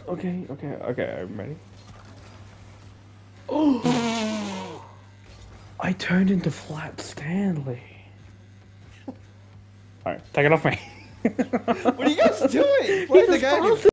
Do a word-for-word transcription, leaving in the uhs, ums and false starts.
Okay, okay, okay, I'm ready. Oh! I turned into Flat Stanley. Alright, take it off me. What are you guys doing? Play the game.